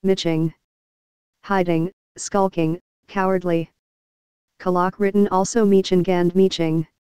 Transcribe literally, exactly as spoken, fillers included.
Miching. Hiding, skulking, cowardly. Kalak written also Meeching and Meeching.